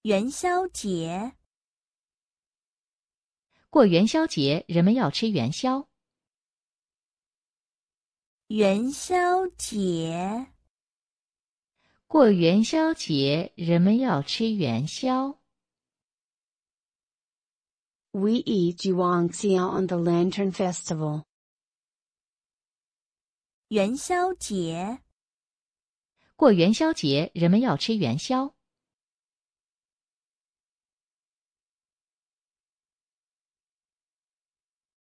元宵节， 过元宵节人们要吃元宵。 元宵节， 过元宵节人们要吃元宵。 We eat yuanxiao on the Lantern Festival. 元宵节， 过元宵节人们要吃元宵。